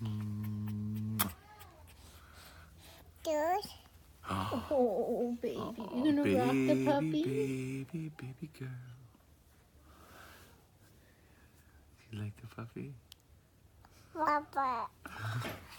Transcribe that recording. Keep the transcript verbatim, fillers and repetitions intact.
Good. Oh, baby. Oh, You gonna baby, rock the puppy? Baby, baby girl. You like the puppy? Papa.